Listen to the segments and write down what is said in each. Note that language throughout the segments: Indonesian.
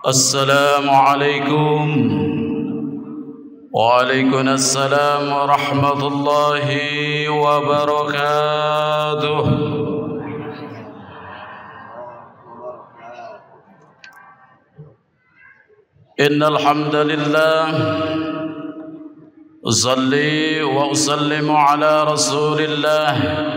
Assalamualaikum Waalaikumsalam warahmatullahi wabarakatuh. Innal hamdalillah usalli wa usallimu ala Rasulillah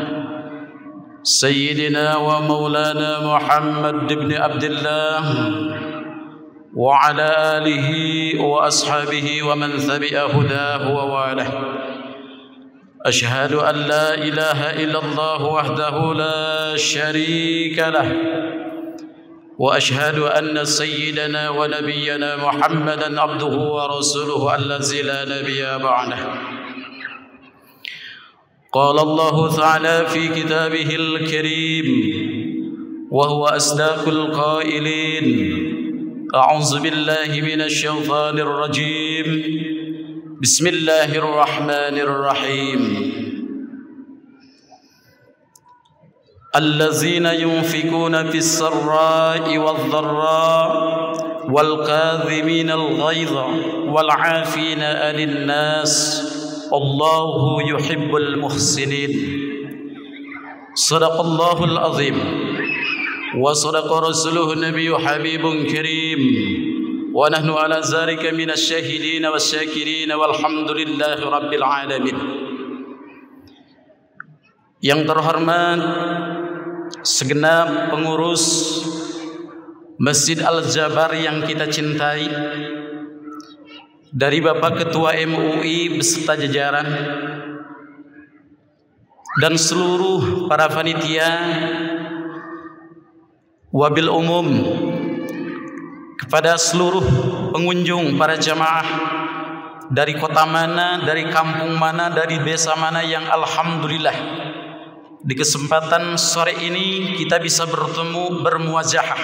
Sayyidina wa maulana Muhammad ibn Abdullah wa ala alihi wa ashabihi wa man tabi'a hudahu wa walah. Ashhadu an la ilaha illallah wahdahu la sharika lah wa ashhadu anna sayyidana wa nabiyyana Muhammadan abduhu wa rasuluhu allazi la nabiyya ba'dah. Qala Allah ta'ala fi kitabihil karim wa huwa asdaqul qailin. أعوذ بالله من الشيطان الرجيم بسم الله الرحمن الرحيم الذين ينفقون في السراء والضراء والكاظمين الغيظ والعافين عن الناس والله يحب المحسنين صدق الله العظيم وصدق رسوله النبي حبيب كريم ونحن على ذلك من الشاهدين والشاكرين والحمد لله رب العالمين. Yang terhormat segenap pengurus Masjid Al-Jabar yang kita cintai, dari Bapak Ketua MUI beserta jajaran dan seluruh para panitia, wabil umum, kepada seluruh pengunjung, para jamaah dari kota mana, dari kampung mana, dari desa mana yang alhamdulillah di kesempatan sore ini kita bisa bertemu, bermuajahah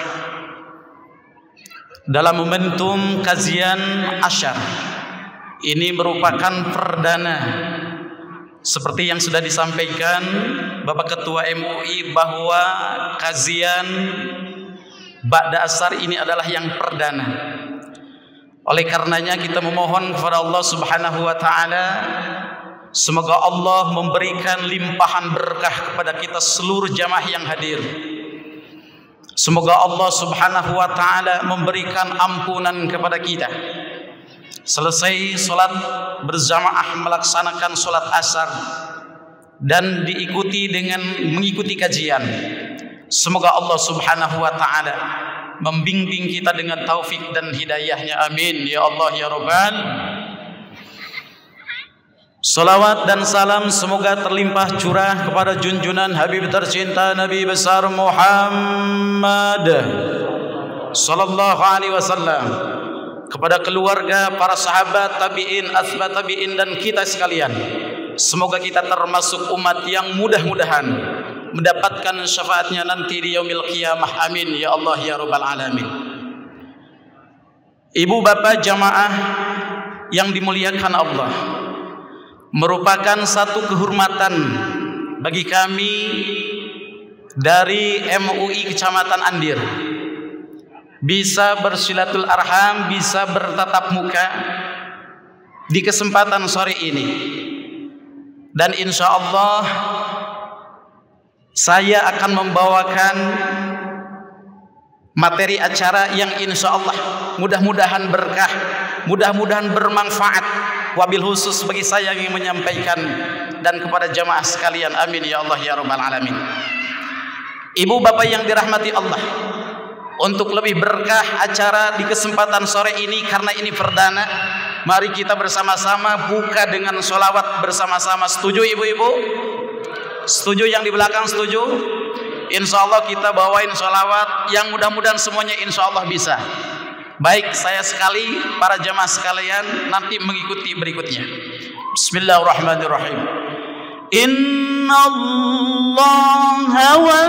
dalam momentum kajian asyar. Ini merupakan perdana, seperti yang sudah disampaikan Bapak Ketua MUI, bahwa kajian Ba'da Asar ini adalah yang perdana. Oleh karenanya kita memohon kepada Allah Subhanahu wa taala, semoga Allah memberikan limpahan berkah kepada kita seluruh jamaah yang hadir. Semoga Allah Subhanahu wa taala memberikan ampunan kepada kita. Selesai solat berjamaah melaksanakan solat asar dan diikuti dengan mengikuti kajian, semoga Allah Subhanahu wa taala membimbing kita dengan taufik dan hidayahnya, amin ya Allah ya Rabbal. Salawat dan salam semoga terlimpah curah kepada junjungan Habib tercinta Nabi besar Muhammad sallallahu alaihi wasallam, kepada keluarga, para sahabat, tabi'in, asbat tabi'in, dan kita sekalian. Semoga kita termasuk umat yang mudah-mudahan mendapatkan syafaatnya nanti di yaumil qiyamah, amin ya Allah ya Rabbal alamin. Ibu bapak jamaah yang dimuliakan Allah, merupakan satu kehormatan bagi kami dari MUI Kecamatan Andir bisa bersilatul arham, bisa bertatap muka di kesempatan sore ini. Dan insya Allah saya akan membawakan materi acara yang insya Allah mudah-mudahan berkah, mudah-mudahan bermanfaat, wabil khusus bagi saya yang menyampaikan dan kepada jamaah sekalian, amin ya Allah ya Rabbal alamin. Ibu bapak yang dirahmati Allah, untuk lebih berkah acara di kesempatan sore ini, karena ini perdana, mari kita bersama-sama buka dengan sholawat bersama-sama. Setuju ibu-ibu? Setuju yang di belakang? Setuju? Insya Allah kita bawain sholawat yang mudah-mudahan semuanya insya Allah bisa. Baik, saya sekali, para jamaah sekalian nanti mengikuti berikutnya. Bismillahirrahmanirrahim. Inna Allah wa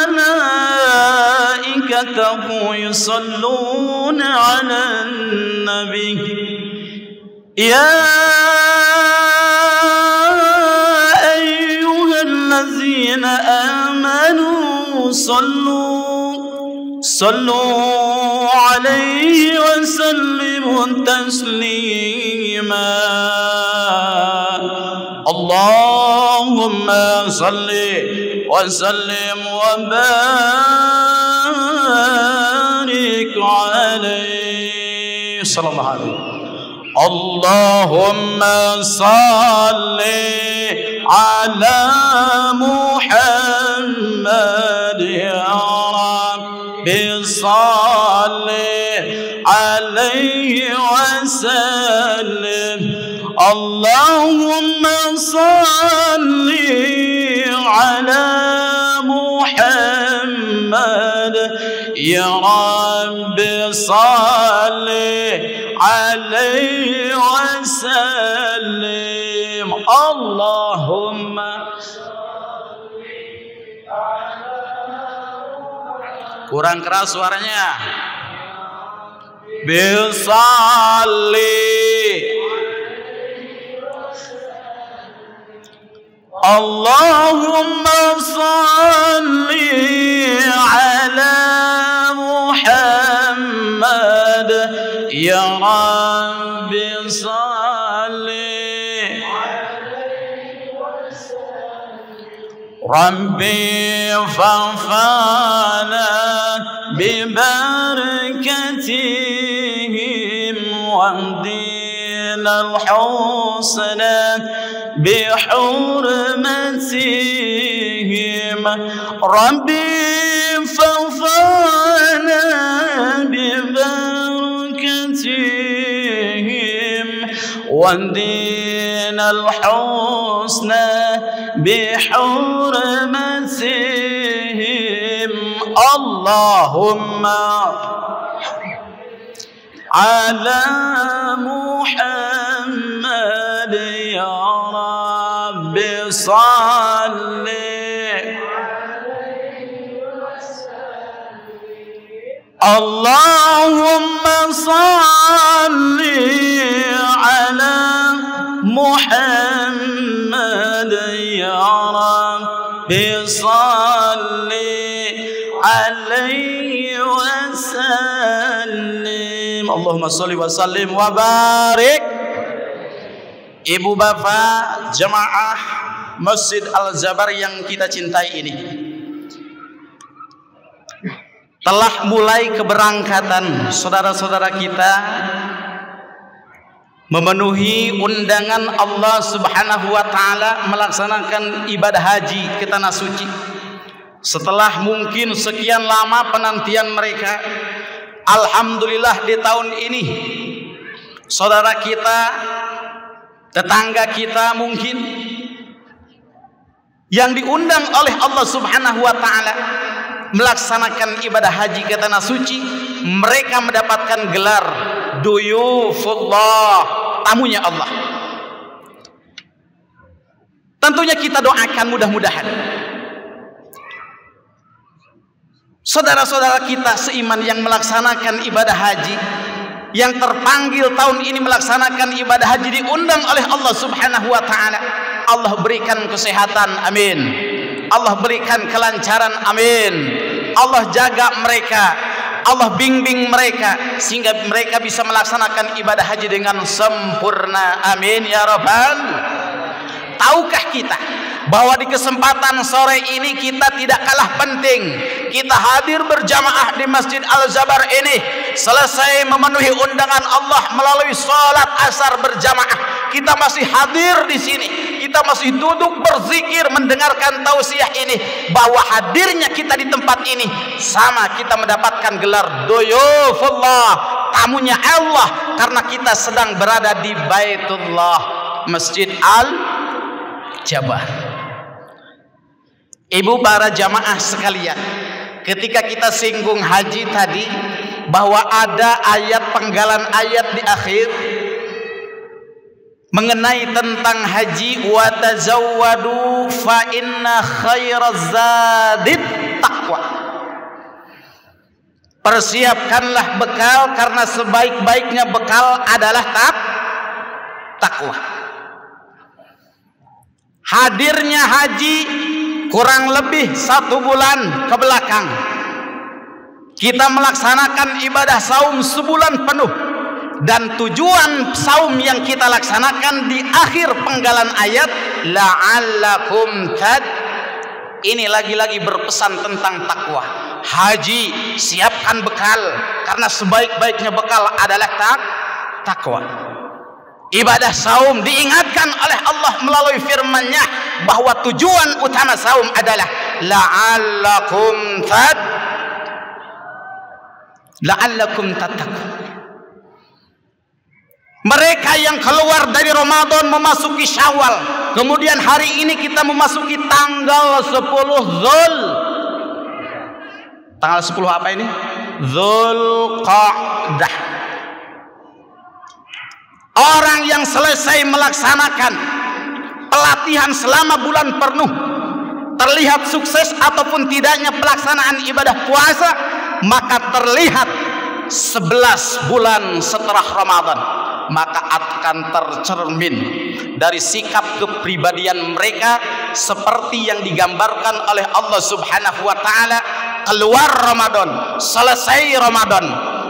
malaikatahu yusalluna 'alan nabi ya ayyuhallazina amanu sallu صلوا عليه وسلموا تسليما اللهم صل وسلم وبارك عليه صلى الله عليه اللهم صل على محمد يا رب صل عليه وسلم اللهم صل على محمد يا رب صل عليه وسلم اللهم kurang keras suaranya bisalli Allahumma salli ala Muhammad ya Rabbi salli Rabbi fa'fana ببركتهم واهدنا الحسنى بحرمتهم ربي فاغفرنا ببركتهم واهدنا الحسنى بحرمتهم اللهم على محمد يا رب صل اللهم صل على محمد يا رب صل عليه وسلم اللهم صل وسلم وبارك. Ibu bapak jemaah Masjid Al-Jabar yang kita cintai ini, telah mulai keberangkatan saudara-saudara kita memenuhi undangan Allah Subhanahu wa taala melaksanakan ibadah haji ke tanah suci. Setelah mungkin sekian lama penantian mereka, alhamdulillah di tahun ini saudara kita, tetangga kita mungkin yang diundang oleh Allah Subhanahu wa taala melaksanakan ibadah haji ke tanah suci, mereka mendapatkan gelar duyufullah, tamunya Allah. Tentunya kita doakan mudah-mudahan saudara-saudara kita seiman yang melaksanakan ibadah haji, yang terpanggil tahun ini melaksanakan ibadah haji, diundang oleh Allah Subhanahu wa taala, Allah berikan kesehatan, amin. Allah berikan kelancaran, amin. Allah jaga mereka, Allah bimbing mereka sehingga mereka bisa melaksanakan ibadah haji dengan sempurna, amin ya rabbal. Tahukah kita bahwa di kesempatan sore ini kita tidak kalah penting, kita hadir berjamaah di Masjid Al-Jabar ini, selesai memenuhi undangan Allah melalui sholat asar berjamaah, kita masih hadir di sini, kita masih duduk berzikir mendengarkan tausiah ini, bahwa hadirnya kita di tempat ini sama kita mendapatkan gelar duyufullah, tamunya Allah, karena kita sedang berada di Baitullah, Masjid Al-Jabar. Ibu para jamaah sekalian, ketika kita singgung haji tadi, bahwa ada ayat, penggalan ayat di akhir mengenai tentang haji, wa tazawwadu fa inna khairaz zadit taqwa. Persiapkanlah bekal karena sebaik-baiknya bekal adalah takwa. Hadirnya haji kurang lebih 1 bulan ke belakang, kita melaksanakan ibadah saum sebulan penuh, dan tujuan saum yang kita laksanakan di akhir penggalan ayat la'allakum ini lagi-lagi berpesan tentang takwa. Haji, siapkan bekal, karena sebaik-baiknya bekal adalah takwa. Ibadah saum diingatkan oleh Allah melalui firman-Nya bahwa tujuan utama saum adalah la'allakum tattaqun. Mereka yang keluar dari Ramadan memasuki Syawal, kemudian hari ini kita memasuki tanggal 10 Dzul. Tanggal 10 apa ini? Dzulqa'dah. Orang yang selesai melaksanakan pelatihan selama bulan penuh, terlihat sukses ataupun tidaknya pelaksanaan ibadah puasa, maka terlihat 11 bulan setelah Ramadan, maka akan tercermin dari sikap kepribadian mereka seperti yang digambarkan oleh Allah Subhanahu wa taala. Keluar Ramadan, selesai Ramadan,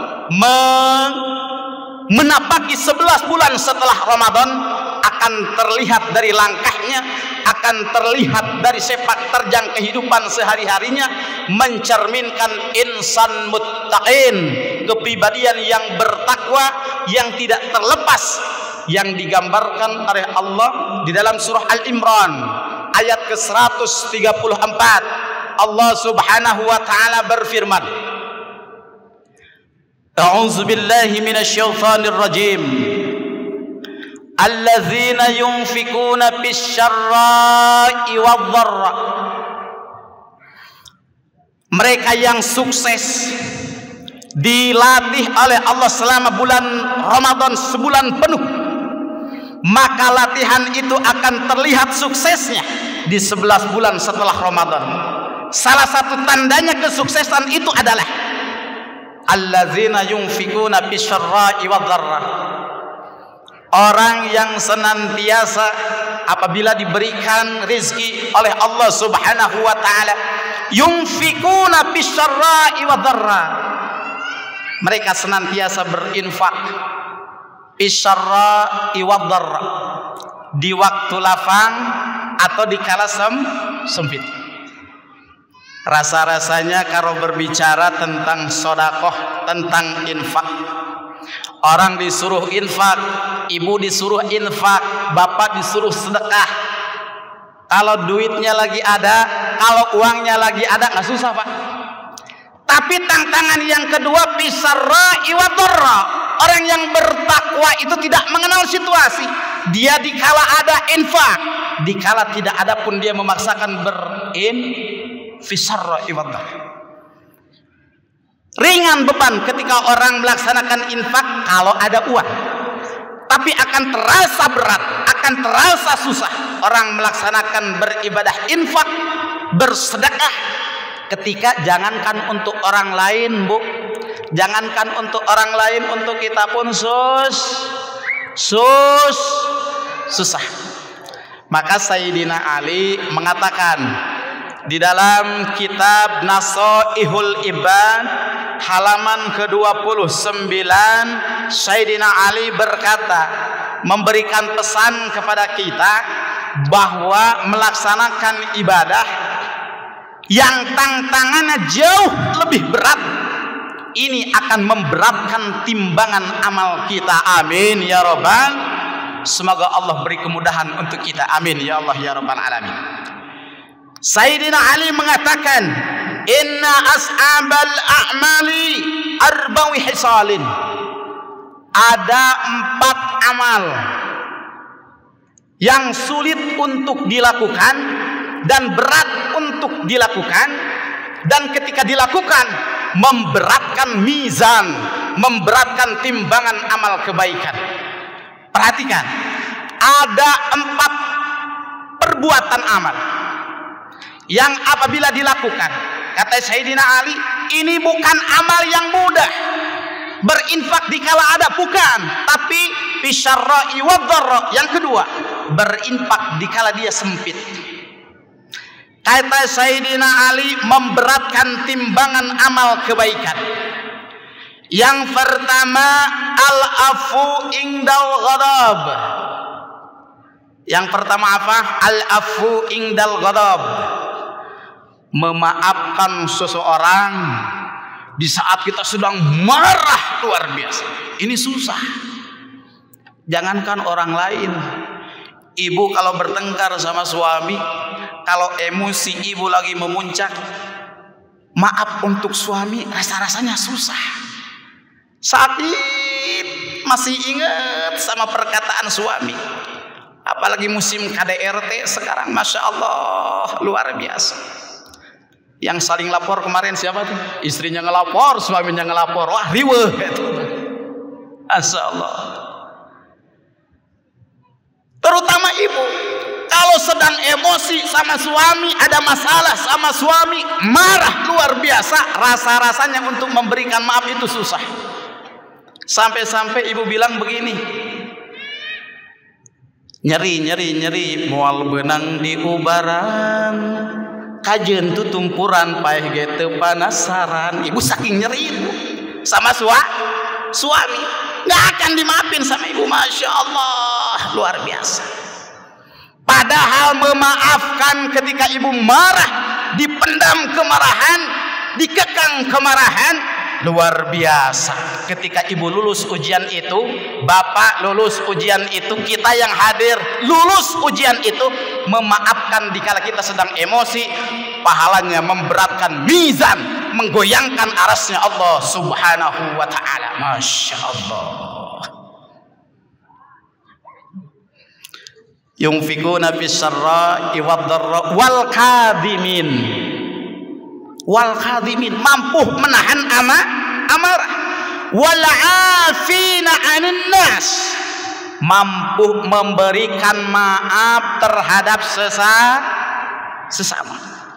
menapaki 11 bulan setelah Ramadan, akan terlihat dari langkahnya, akan terlihat dari sepak terjang kehidupan sehari-harinya, mencerminkan insan muttaqin, kepribadian yang bertakwa, yang tidak terlepas yang digambarkan oleh Allah di dalam surah Al-Imran ayat ke-134. Allah Subhanahu wa taala berfirman, A'udzu billahi minasyaitonir rajim. Alladzina yunfikuna bisyarra'i wadh-dharra. Mereka yang sukses dilatih oleh Allah selama bulan Ramadan sebulan penuh, maka latihan itu akan terlihat suksesnya di 11 bulan setelah Ramadan. Salah satu tandanya kesuksesan itu adalah alladzina yunfikuna bisyarra'i wadh-dharra. Orang yang senantiasa apabila diberikan rezeki oleh Allah Subhanahu wa taala, yunfikuna bisyarra'i wadh-dharra. Mereka senantiasa berinfak bisyarra'i wadh-dharra, di waktu lapang atau di kala sempit. Rasa-rasanya kalau berbicara tentang sodakoh, tentang infak, orang disuruh infak, ibu disuruh infak, bapak disuruh sedekah. Kalau duitnya lagi ada, kalau uangnya lagi ada, nggak susah Pak. Tapi tantangan yang kedua, bisarra'i wadh-dharra. Orang yang bertakwa itu tidak mengenal situasi. Dia dikala ada infak, dikala tidak ada pun dia memaksakan fisarra'i wadh-dharra. Ringan beban ketika orang melaksanakan infak kalau ada uang, tapi akan terasa berat, akan terasa susah orang melaksanakan beribadah infak, bersedekah ketika jangankan untuk orang lain, Bu, jangankan untuk orang lain, untuk kita pun susah. Maka Sayyidina Ali mengatakan di dalam kitab Nasaihul Ibad halaman ke-29, Sayyidina Ali berkata, memberikan pesan kepada kita bahwa melaksanakan ibadah yang tantangannya jauh lebih berat, ini akan memberatkan timbangan amal kita. Amin ya Rabbal. Semoga Allah beri kemudahan untuk kita. Amin ya Allah ya Rabbal alamin. Sayyidina Ali mengatakan, inna as'abal a'mali arba'u hisalin. Ada 4 amal yang sulit untuk dilakukan dan berat untuk dilakukan, dan ketika dilakukan memberatkan mizan, memberatkan timbangan amal kebaikan. Perhatikan, ada 4 perbuatan amal yang apabila dilakukan, kata Sayyidina Ali, ini bukan amal yang mudah. Berinfak dikala ada, bukan, tapi bisyarra'i wadh-dharra. Yang kedua, berinfak dikala dia sempit. kata Sayyidina Ali, memberatkan timbangan amal kebaikan. Yang pertama, al-afu indal ghadab. Yang pertama apa? Al-afu indal ghadab. Memaafkan seseorang di saat kita sedang marah luar biasa. Ini susah. Jangankan orang lain, ibu kalau bertengkar sama suami, kalau emosi ibu lagi memuncak, maaf untuk suami rasa-rasanya susah. Sakit, masih ingat sama perkataan suami. Apalagi musim KDRT sekarang, Masya Allah, luar biasa. Yang saling lapor kemarin siapa tuh? Istrinya ngelapor, suaminya ngelapor. Wah, riweuh itu. Masya Allah. Terutama ibu, kalau sedang emosi sama suami, ada masalah sama suami, marah luar biasa, rasa-rasanya untuk memberikan maaf itu susah. Sampai-sampai ibu bilang begini, nyeri moal benang di ubaran, kajen tu tumpuran paeh gitu panasaran. Ibu saking nyeri itu sama suami, nggak akan dimaafin sama ibu. Masya Allah, luar biasa. Padahal memaafkan ketika ibu marah, dipendam kemarahan, dikekang kemarahan, luar biasa. Ketika ibu lulus ujian itu, bapak lulus ujian itu, kita yang hadir lulus ujian itu, memaafkan dikala kita sedang emosi, pahalanya memberatkan mizan, menggoyangkan arasnya Allah Subhanahu wa ta'ala. Masya Allah. Yunfikuna fis sarra'i wad dharra wal kadhimin. Wal kadhimin, mampu menahan amarah. Wal afina 'anil nas, mampu memberikan maaf terhadap sesama.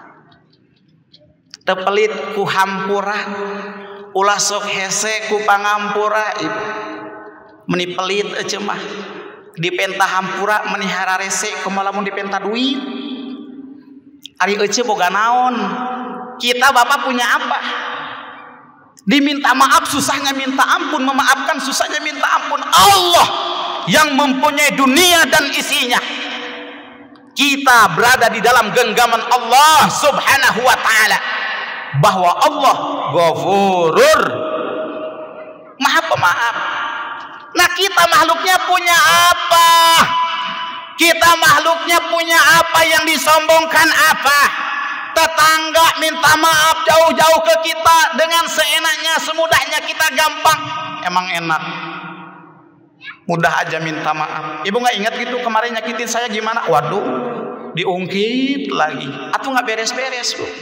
Tepelit ku hampura, ulah sok hese ku pangampura. Ibu meni pelit ece mah dipenta hampura, meni hararese kumaha lamun dipenta duit. Ari ece boga naon? Kita bapak punya apa? Diminta maaf susahnya minta ampun, memaafkan susahnya minta ampun. Allah yang mempunyai dunia dan isinya. Kita berada di dalam genggaman Allah Subhanahu wa ta'ala, bahwa Allah Ghafurur, Maha Pemaaf. Nah, kita makhluknya punya apa? Kita makhluknya punya apa yang disombongkan apa? Tetangga minta maaf jauh-jauh ke kita dengan seenaknya, semudahnya, kita gampang. Emang enak, mudah aja minta maaf. Ibu nggak ingat gitu kemarin nyakitin saya gimana? Waduh, diungkit lagi. Atau nggak beres-beres, Bu.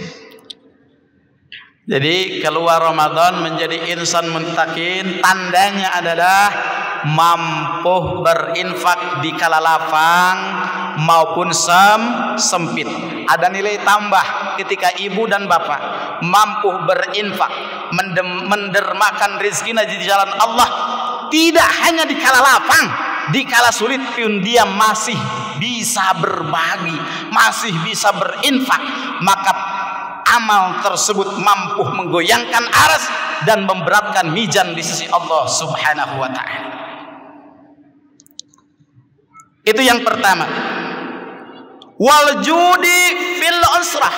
Jadi keluar Ramadan menjadi insan muttaqin, tandanya adalah mampu berinfak di kala lapang maupun sempit. Ada nilai tambah ketika ibu dan bapak mampu berinfak, mendermakan rezekinya di jalan Allah, tidak hanya di kala lapang, di kala sulit pun dia masih bisa berbagi, masih bisa berinfak. Maka amal tersebut mampu menggoyangkan aras dan memberatkan mizan di sisi Allah Subhanahu wa ta'ala. Itu yang pertama. Wal judi fil usrah,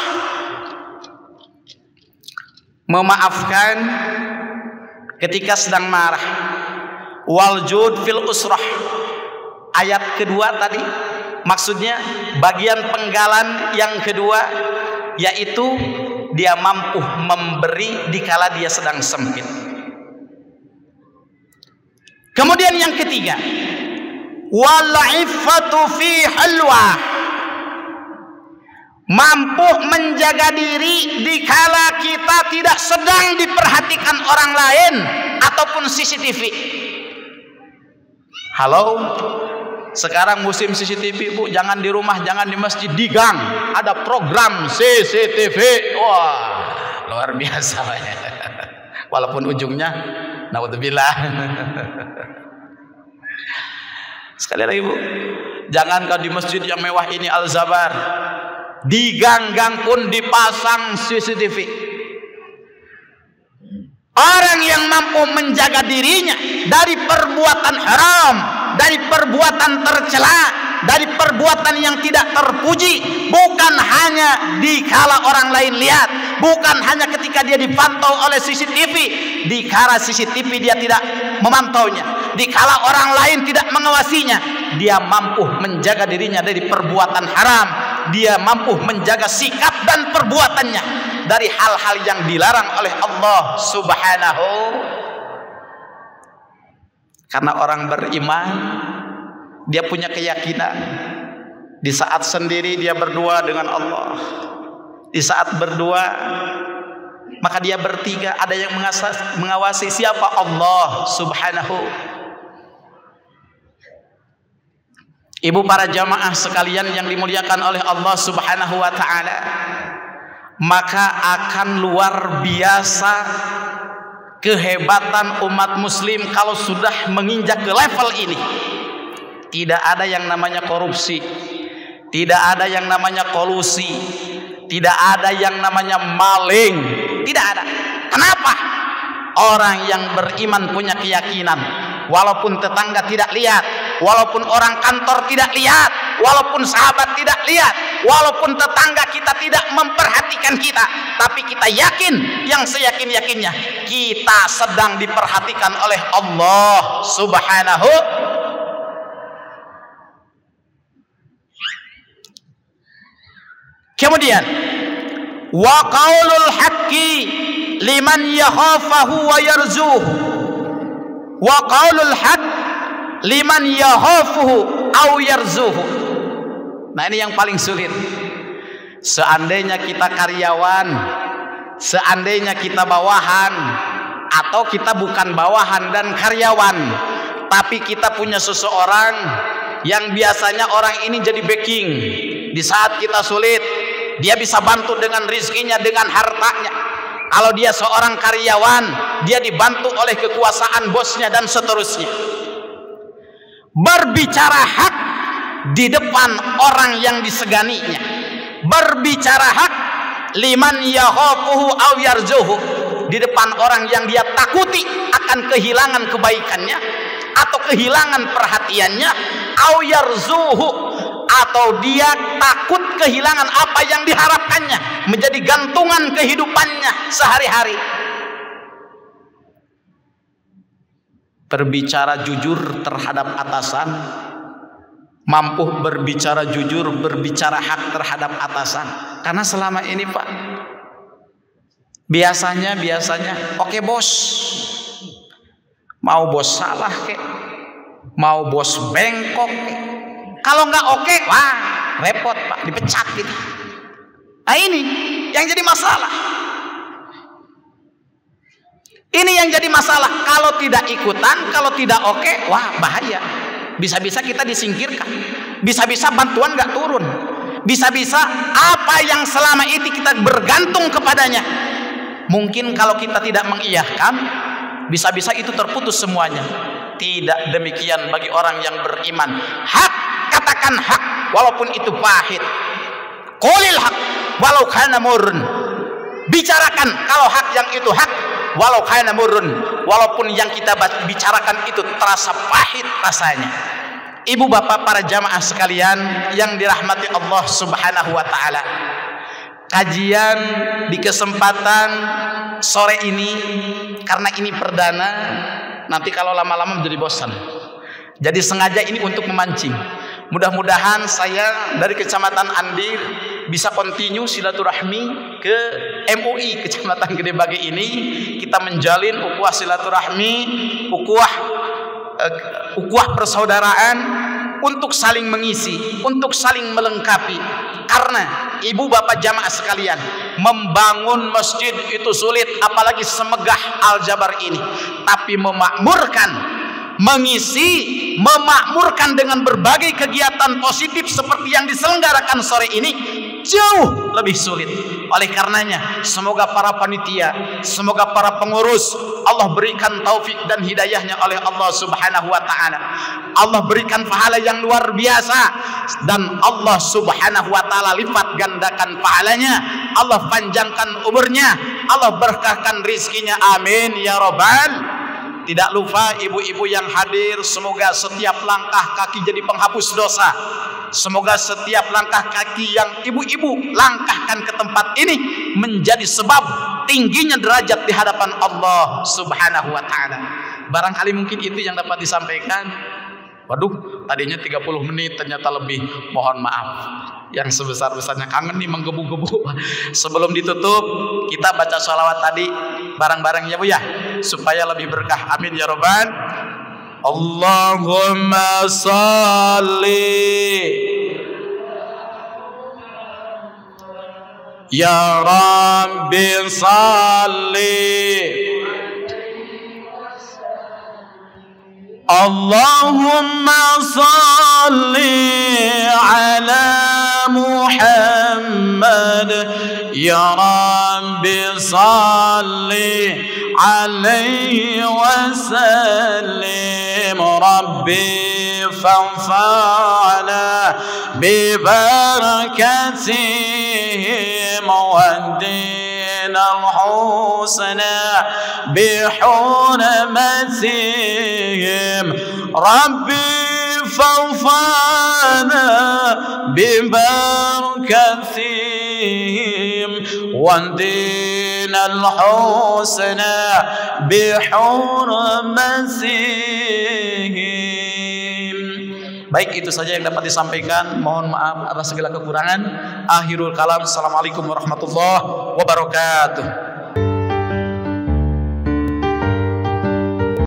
memaafkan ketika sedang marah. Wal jud fil usrah, ayat kedua tadi maksudnya bagian penggalan yang kedua, yaitu dia mampu memberi dikala dia sedang sempit. Kemudian yang ketiga, wal iffatu fi halwa, mampu menjaga diri dikala kita tidak sedang diperhatikan orang lain ataupun CCTV. Halo, sekarang musim CCTV, Bu. Jangan di rumah, jangan di masjid, di gang ada program CCTV. Wah, luar biasa ya. Walaupun ujungnya naudzubillah. Sekali lagi, Bu, jangan kau di masjid yang mewah ini Al-Zabar, di gang-gang pun dipasang CCTV. Orang yang mampu menjaga dirinya dari perbuatan haram, dari perbuatan tercela, dari perbuatan yang tidak terpuji, bukan hanya dikala orang lain lihat, bukan hanya ketika dia dipantau oleh CCTV, dikala CCTV dia tidak memantaunya, dikala orang lain tidak mengawasinya, dia mampu menjaga dirinya dari perbuatan haram, dia mampu menjaga sikap dan perbuatannya dari hal-hal yang dilarang oleh Allah Subhanahu. Karena orang beriman, dia punya keyakinan di saat sendiri dia berdua dengan Allah, di saat berdua maka dia bertiga, ada yang mengawasi. Siapa? Allah Subhanahu. Ibu para jamaah sekalian yang dimuliakan oleh Allah Subhanahu wa ta'ala, maka akan luar biasa kehebatan umat muslim kalau sudah menginjak ke level ini. Tidak ada yang namanya korupsi, tidak ada yang namanya kolusi, tidak ada yang namanya maling, tidak ada. Kenapa? Orang yang beriman punya keyakinan, walaupun tetangga tidak lihat, walaupun orang kantor tidak lihat, walaupun sahabat tidak lihat, walaupun tetangga kita tidak memperhatikan kita, tapi kita yakin, yang seyakin-yakinnya kita sedang diperhatikan oleh Allah Subhanahu. Kemudian wa qaulul haqqi liman yakhafahu wa yarzuhu, wa qaulul haqq liman yakhafuhu aw yarzuhu. Nah, ini yang paling sulit. Seandainya kita karyawan, seandainya kita bawahan, atau kita bukan bawahan dan karyawan, tapi kita punya seseorang yang biasanya orang ini jadi backing di saat kita sulit, dia bisa bantu dengan rizkinya, dengan hartanya. Kalau dia seorang karyawan, dia dibantu oleh kekuasaan bosnya dan seterusnya. Berbicara hak di depan orang yang diseganinya, berbicara hak liman yakhafuhu aw yarzuhu, di depan orang yang dia takuti akan kehilangan kebaikannya atau kehilangan perhatiannya, aw yarzuhu, atau dia takut kehilangan apa yang diharapkannya, menjadi gantungan kehidupannya sehari-hari. Berbicara jujur terhadap atasan, mampu berbicara jujur, berbicara hak terhadap atasan. Karena selama ini Pak, biasanya oke bos, mau bos salah kek, mau bos bengkok kek, kalau nggak oke, wah repot Pak, dipecat gitu. Nah ini yang jadi masalah. Ini yang jadi masalah. Kalau tidak ikutan, kalau tidak oke, wah bahaya. Bisa-bisa kita disingkirkan, bisa-bisa bantuan nggak turun, bisa-bisa apa yang selama ini kita bergantung kepadanya, mungkin kalau kita tidak mengiyahkan, bisa-bisa itu terputus semuanya. Tidak demikian bagi orang yang beriman. Hak, katakan hak walaupun itu pahit. Qulil hak walau kana murrun. Bicarakan kalau hak yang itu hak, walau kana murrun, walaupun yang kita bicarakan itu terasa pahit rasanya. Ibu bapak para jamaah sekalian yang dirahmati Allah Subhanahu wa ta'ala, kajian di kesempatan sore ini, karena ini perdana, nanti kalau lama-lama menjadi bosan, jadi sengaja ini untuk memancing. Mudah-mudahan saya dari Kecamatan Andir bisa continue silaturahmi ke MUI Kecamatan Gede Bage ini. Kita menjalin ukhuwah silaturahmi, ukhuwah persaudaraan, untuk saling mengisi, untuk saling melengkapi. Karena ibu bapak jamaah sekalian, membangun masjid itu sulit, apalagi semegah Al-Jabar ini. Tapi memakmurkan, mengisi, memakmurkan dengan berbagai kegiatan positif seperti yang diselenggarakan sore ini, jauh lebih sulit. Oleh karenanya, semoga para panitia, semoga para pengurus Allah berikan taufik dan hidayahnya oleh Allah Subhanahu wa taala. Allah berikan pahala yang luar biasa dan Allah Subhanahu wa taala lipat gandakan pahalanya. Allah panjangkan umurnya, Allah berkahkan rizkinya. Amin ya rabbal. Tidak lupa ibu-ibu yang hadir, semoga setiap langkah kaki jadi penghapus dosa. Semoga setiap langkah kaki yang ibu-ibu langkahkan ke tempat ini menjadi sebab tingginya derajat di hadapan Allah Subhanahu wa taala. Barangkali mungkin itu yang dapat disampaikan. Waduh, tadinya 30 menit ternyata lebih. Mohon maaf. Yang sebesar-besarnya, kangen nih menggebu-gebu. Sebelum ditutup, kita baca sholawat tadi bareng-bareng ya Bu ya, supaya lebih berkah. Amin ya robbal. Allahumma salli ya Rabbi salli Allahumma salli ala Muhammad ya Rabbi salli alaihi wa sallim Rabbi fanfa'na bi barakatihim wa din al-husna bi hurmatihim Rabbi fanfa'na bi barakatihim wa din al-husna bi hurmatihim. Baik, itu saja yang dapat disampaikan. Mohon maaf atas segala kekurangan. Akhirul kalam. Assalamualaikum warahmatullahi wabarakatuh.